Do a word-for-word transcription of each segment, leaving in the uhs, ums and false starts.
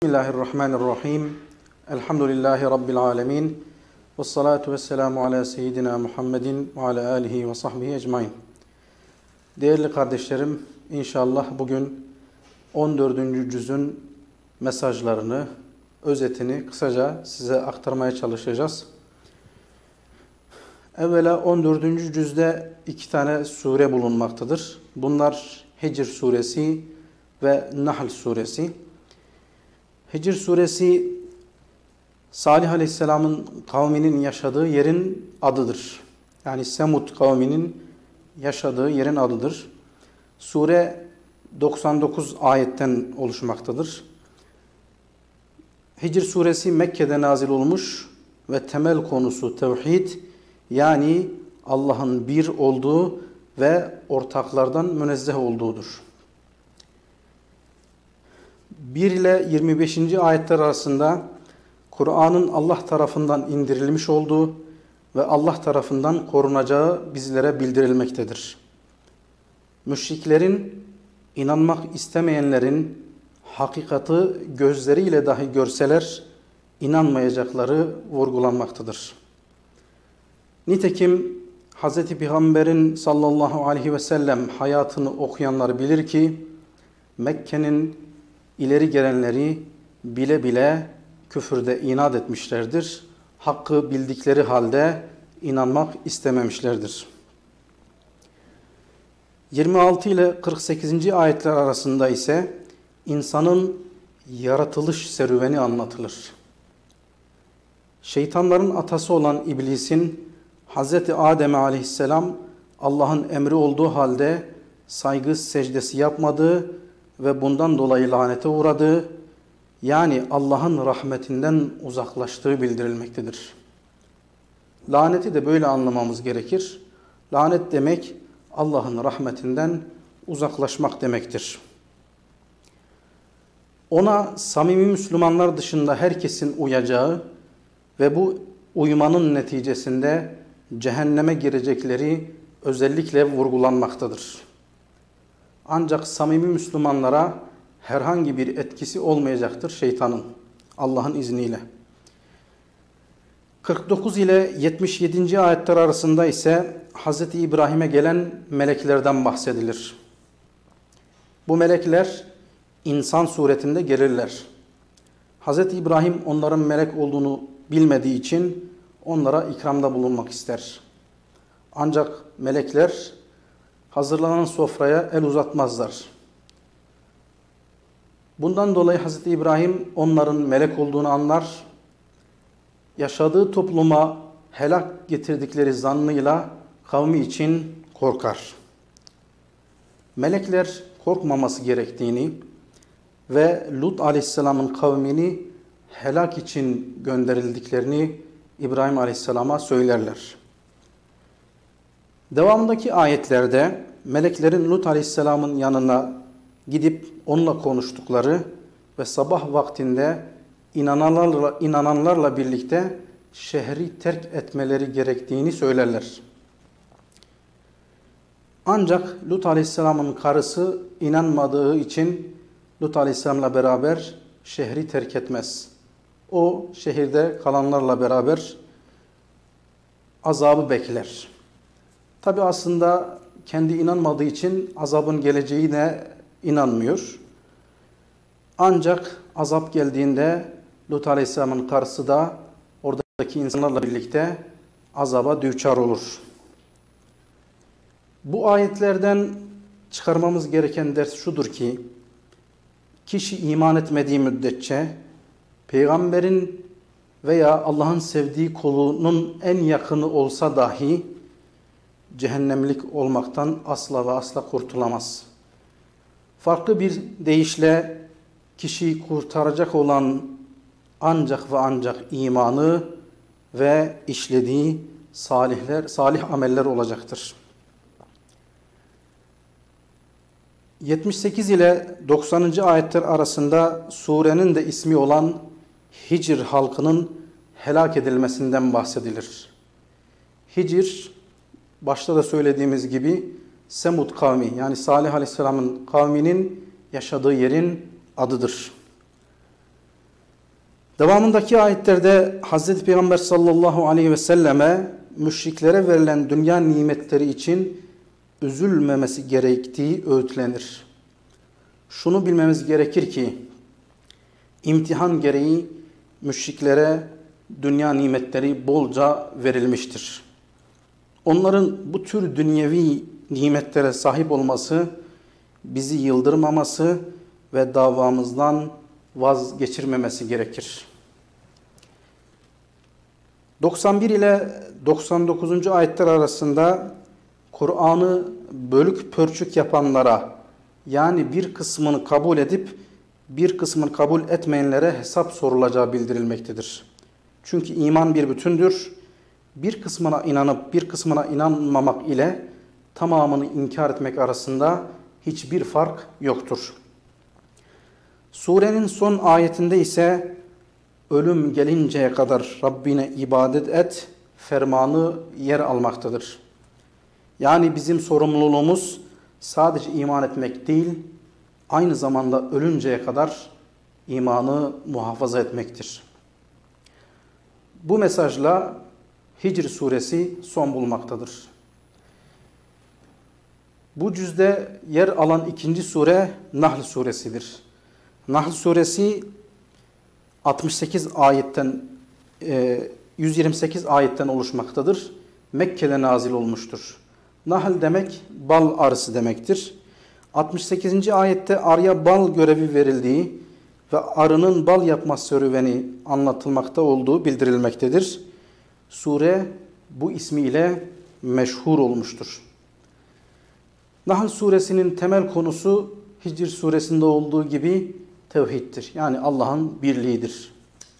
Bismillahirrahmanirrahim. Elhamdülillahi Rabbil alemin. Ve salatu ve selamu ala seyyidina Muhammedin ve ala alihi ve sahbihi ecmain. Değerli kardeşlerim, inşallah bugün on dördüncü cüzün mesajlarını, özetini kısaca size aktarmaya çalışacağız. Evvela on dördüncü cüzde iki tane sure bulunmaktadır. Bunlar Hicr suresi ve Nahl suresi. Hicr suresi Salih Aleyhisselam'ın kavminin yaşadığı yerin adıdır. Yani Semud kavminin yaşadığı yerin adıdır. Sure doksan dokuz ayetten oluşmaktadır. Hicr suresi Mekke'de nazil olmuş ve temel konusu tevhid, yani Allah'ın bir olduğu ve ortaklardan münezzeh olduğudur. bir ile yirmi beşinci ayetler arasında Kur'an'ın Allah tarafından indirilmiş olduğu ve Allah tarafından korunacağı bizlere bildirilmektedir. Müşriklerin, inanmak istemeyenlerin hakikati gözleriyle dahi görseler inanmayacakları vurgulanmaktadır. Nitekim Hz. Peygamber'in sallallahu aleyhi ve sellem hayatını okuyanlar bilir ki Mekke'nin ileri gelenleri bile bile küfürde inat etmişlerdir. Hakkı bildikleri halde inanmak istememişlerdir. yirmi altı ile kırk sekizinci ayetler arasında ise insanın yaratılış serüveni anlatılır. Şeytanların atası olan İblis'in Hz. Adem aleyhisselam Allah'ın emri olduğu halde saygı secdesi yapmadığı ve bundan dolayı lanete uğradığı, yani Allah'ın rahmetinden uzaklaştığı bildirilmektedir. Laneti de böyle anlamamız gerekir. Lanet demek Allah'ın rahmetinden uzaklaşmak demektir. Ona samimi Müslümanlar dışında herkesin uyacağı ve bu uymanın neticesinde cehenneme girecekleri özellikle vurgulanmaktadır. Ancak samimi Müslümanlara herhangi bir etkisi olmayacaktır şeytanın, Allah'ın izniyle. kırk dokuz ile yetmiş yedinci ayetler arasında ise Hz. İbrahim'e gelen meleklerden bahsedilir. Bu melekler insan suretinde gelirler. Hz. İbrahim onların melek olduğunu bilmediği için onlara ikramda bulunmak ister. Ancak melekler hazırlanan sofraya el uzatmazlar. Bundan dolayı Hz. İbrahim onların melek olduğunu anlar, yaşadığı topluma helak getirdikleri zannıyla kavmi için korkar. Melekler korkmaması gerektiğini ve Lut aleyhisselamın kavmini helak için gönderildiklerini İbrahim aleyhisselama söylerler. Devamındaki ayetlerde meleklerin Lut aleyhisselamın yanına gidip onunla konuştukları ve sabah vaktinde inananlarla, inananlarla birlikte şehri terk etmeleri gerektiğini söylerler. Ancak Lut aleyhisselamın karısı inanmadığı için Lut aleyhisselamla beraber şehri terk etmez. O şehirde kalanlarla beraber azabı bekler. Tabi aslında kendi inanmadığı için azabın geleceğine inanmıyor. Ancak azap geldiğinde Lut aleyhisselamın karısı da oradaki insanlarla birlikte azaba düçar olur. Bu ayetlerden çıkarmamız gereken ders şudur ki, kişi iman etmediği müddetçe peygamberin veya Allah'ın sevdiği kulunun en yakını olsa dahi cehennemlik olmaktan asla ve asla kurtulamaz. Farklı bir deyişle kişiyi kurtaracak olan ancak ve ancak imanı ve işlediği salihler, salih ameller olacaktır. yetmiş sekiz ile doksanıncı ayetler arasında surenin de ismi olan Hicr halkının helak edilmesinden bahsedilir. Hicr, başta da söylediğimiz gibi Semud kavmi, yani Salih Aleyhisselam'ın kavminin yaşadığı yerin adıdır. Devamındaki ayetlerde Hazreti Peygamber sallallahu aleyhi ve selleme müşriklere verilen dünya nimetleri için üzülmemesi gerektiği öğütlenir. Şunu bilmemiz gerekir ki imtihan gereği müşriklere dünya nimetleri bolca verilmiştir. Onların bu tür dünyevi nimetlere sahip olması bizi yıldırmaması ve davamızdan vazgeçirmemesi gerekir. doksan bir ile doksan dokuzuncu ayetler arasında Kur'an'ı bölük pörçük yapanlara, yani bir kısmını kabul edip bir kısmını kabul etmeyenlere hesap sorulacağı bildirilmektedir. Çünkü iman bir bütündür. Bir kısmına inanıp bir kısmına inanmamak ile tamamını inkar etmek arasında hiçbir fark yoktur. Surenin son ayetinde ise ölüm gelinceye kadar Rabbine ibadet et fermanı yer almaktadır. Yani bizim sorumluluğumuz sadece iman etmek değil, aynı zamanda ölünceye kadar imanı muhafaza etmektir. Bu mesajla Hicr suresi son bulmaktadır. Bu cüzde yer alan ikinci sure Nahl suresidir. Nahl suresi altmış sekiz ayetten yüz yirmi sekiz ayetten oluşmaktadır. Mekke'de nazil olmuştur. Nahl demek bal arısı demektir. altmış sekizinci ayette arıya bal görevi verildiği ve arının bal yapma serüveni anlatılmakta olduğu bildirilmektedir. Sure bu ismiyle meşhur olmuştur. Nahl suresinin temel konusu Hicr suresinde olduğu gibi tevhiddir. Yani Allah'ın birliğidir.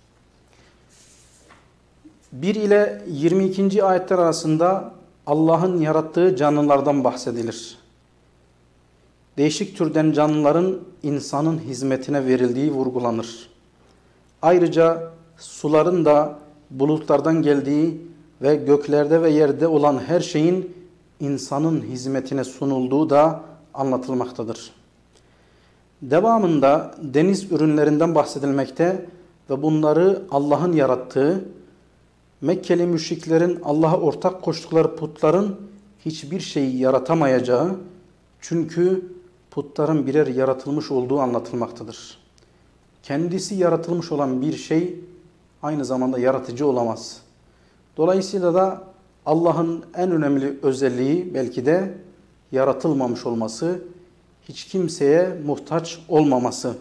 bir ile yirmi ikinci ayetler arasında Allah'ın yarattığı canlılardan bahsedilir. Değişik türden canlıların insanın hizmetine verildiği vurgulanır. Ayrıca suların da bulutlardan geldiği ve göklerde ve yerde olan her şeyin insanın hizmetine sunulduğu da anlatılmaktadır. Devamında deniz ürünlerinden bahsedilmekte ve bunları Allah'ın yarattığı, Mekkeli müşriklerin Allah'a ortak koştukları putların hiçbir şeyi yaratamayacağı, çünkü putların birer yaratılmış olduğu anlatılmaktadır. Kendisi yaratılmış olan bir şey aynı zamanda yaratıcı olamaz. Dolayısıyla da Allah'ın en önemli özelliği belki de yaratılmamış olması, hiç kimseye muhtaç olmaması.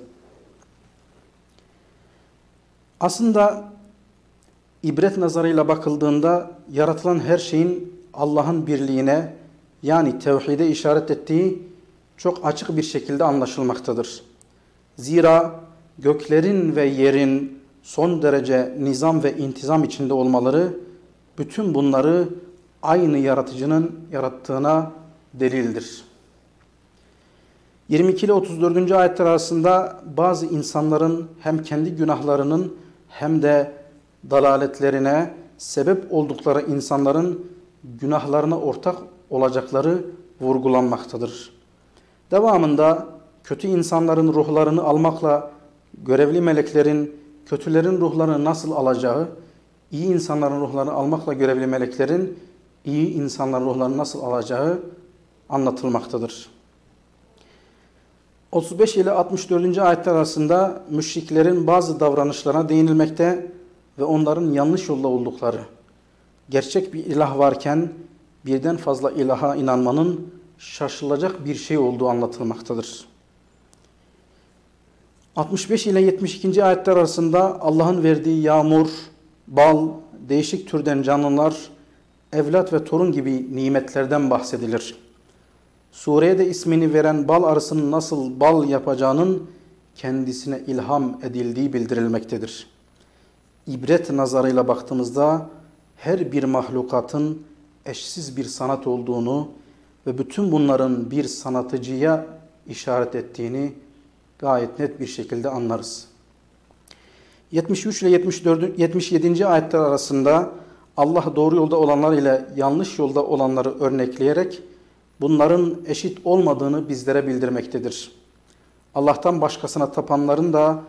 Aslında ibret nazarıyla bakıldığında yaratılan her şeyin Allah'ın birliğine, yani tevhide işaret ettiği çok açık bir şekilde anlaşılmaktadır. Zira göklerin ve yerin son derece nizam ve intizam içinde olmaları, bütün bunları aynı yaratıcının yarattığına delildir. yirmi iki ile otuz dördüncü ayetler arasında bazı insanların hem kendi günahlarının hem de dalaletlerine sebep oldukları insanların günahlarına ortak olacakları vurgulanmaktadır. Devamında kötü insanların ruhlarını almakla görevli meleklerin kötülerin ruhlarını nasıl alacağı, iyi insanların ruhlarını almakla görevli meleklerin iyi insanların ruhlarını nasıl alacağı anlatılmaktadır. otuz beş ile altmış dördüncü ayetler arasında müşriklerin bazı davranışlarına değinilmekte ve onların yanlış yolda oldukları, gerçek bir ilah varken birden fazla ilaha inanmanın şaşılacak bir şey olduğu anlatılmaktadır. altmış beş ile yetmiş ikinci ayetler arasında Allah'ın verdiği yağmur, bal, değişik türden canlılar, evlat ve torun gibi nimetlerden bahsedilir. Sureye de ismini veren bal arısının nasıl bal yapacağının kendisine ilham edildiği bildirilmektedir. İbret nazarıyla baktığımızda her bir mahlukatın eşsiz bir sanat olduğunu ve bütün bunların bir sanatıcıya işaret ettiğini gayet net bir şekilde anlarız. yetmiş üç ile yetmiş yedinci ayetler arasında Allah doğru yolda olanlar ile yanlış yolda olanları örnekleyerek bunların eşit olmadığını bizlere bildirmektedir. Allah'tan başkasına tapanların da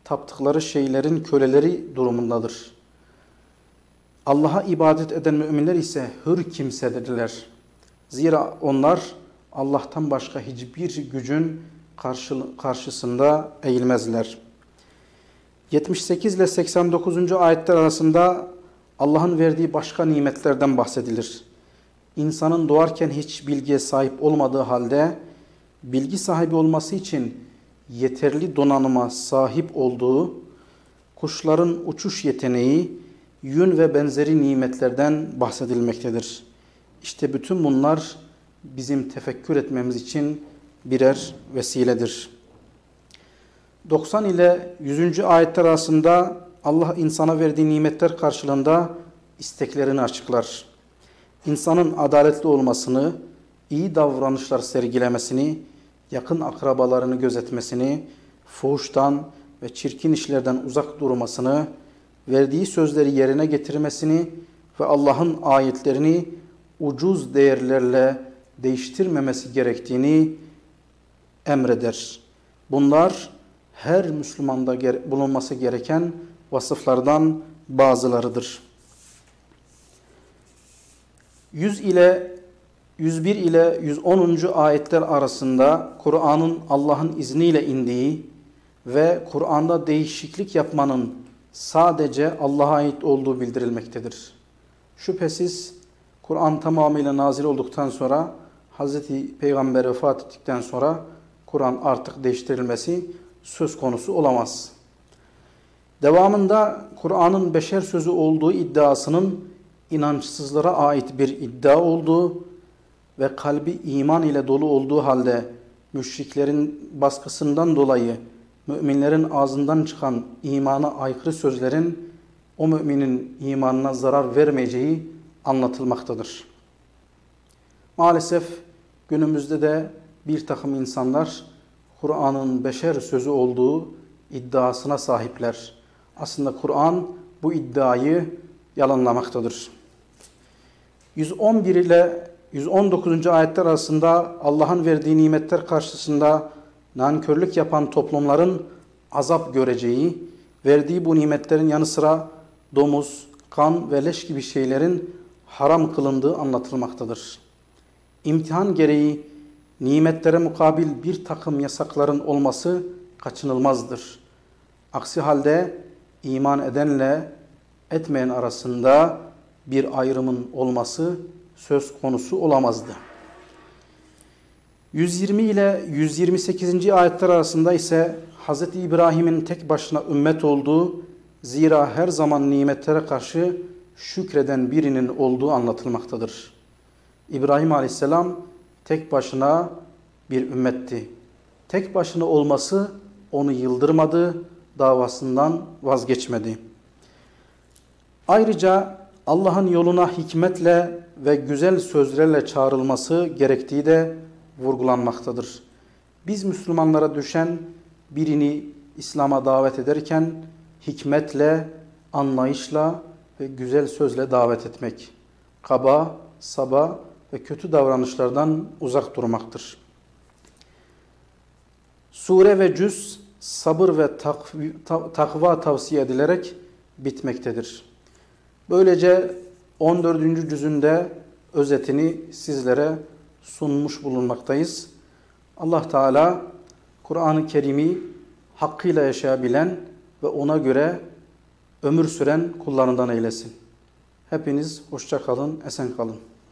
taptıkları şeylerin köleleri durumundadır. Allah'a ibadet eden müminler ise hür kimsedirler. Zira onlar Allah'tan başka hiçbir gücün karşısında eğilmezler. yetmiş sekiz ile seksen dokuzuncu ayetler arasında Allah'ın verdiği başka nimetlerden bahsedilir. İnsanın doğarken hiç bilgiye sahip olmadığı halde bilgi sahibi olması için yeterli donanıma sahip olduğu, kuşların uçuş yeteneği, yün ve benzeri nimetlerden bahsedilmektedir. İşte bütün bunlar bizim tefekkür etmemiz için birer vesiledir. doksan ile yüzüncü ayetler arasında Allah insana verdiği nimetler karşılığında isteklerini açıklar. İnsanın adaletli olmasını, iyi davranışlar sergilemesini, yakın akrabalarını gözetmesini, fuhuştan ve çirkin işlerden uzak durmasını, verdiği sözleri yerine getirmesini ve Allah'ın ayetlerini ucuz değerlerle değiştirmemesi gerektiğini emreder. Bunlar her Müslümanda bulunması gereken vasıflardan bazılarıdır. yüz ile yüz bir ile yüz onuncu ayetler arasında Kur'an'ın Allah'ın izniyle indiği ve Kur'an'da değişiklik yapmanın sadece Allah'a ait olduğu bildirilmektedir. Şüphesiz Kur'an tamamıyla nazil olduktan sonra Hazreti Peygamber vefat ettikten sonra Kur'an artık değiştirilmesi söz konusu olamaz. Devamında Kur'an'ın beşer sözü olduğu iddiasının inançsızlara ait bir iddia olduğu ve kalbi iman ile dolu olduğu halde müşriklerin baskısından dolayı müminlerin ağzından çıkan imana aykırı sözlerin o müminin imanına zarar vermeyeceği anlatılmaktadır. Maalesef günümüzde de bir takım insanlar Kur'an'ın beşer sözü olduğu iddiasına sahipler. Aslında Kur'an bu iddiayı yalanlamaktadır. yüz on bir ile yüz on dokuzuncu ayetler arasında Allah'ın verdiği nimetler karşısında nankörlük yapan toplumların azap göreceği, verdiği bu nimetlerin yanı sıra domuz, kan ve leş gibi şeylerin haram kılındığı anlatılmaktadır. İmtihan gereği nimetlere mukabil bir takım yasakların olması kaçınılmazdır. Aksi halde iman edenle etmeyen arasında bir ayrımın olması söz konusu olamazdı. yüz yirmi ile yüz yirmi sekizinci ayetler arasında ise Hz. İbrahim'in tek başına ümmet olduğu, zira her zaman nimetlere karşı şükreden birinin olduğu anlatılmaktadır. İbrahim Aleyhisselam tek başına bir ümmetti. Tek başına olması onu yıldırmadı, davasından vazgeçmedi. Ayrıca Allah'ın yoluna hikmetle ve güzel sözlerle çağrılması gerektiği de vurgulanmaktadır. Biz Müslümanlara düşen birini İslam'a davet ederken hikmetle, anlayışla ve güzel sözle davet etmek, kaba, saba ve kötü davranışlardan uzak durmaktır. Sure ve cüz sabır ve takva tavsiye edilerek bitmektedir. Böylece on dördüncü cüzünde özetini sizlere sunmuş bulunmaktayız. Allah Teala Kur'an-ı Kerim'i hakkıyla yaşayabilen ve ona göre ömür süren kullarından eylesin. Hepiniz hoşça kalın, esen kalın.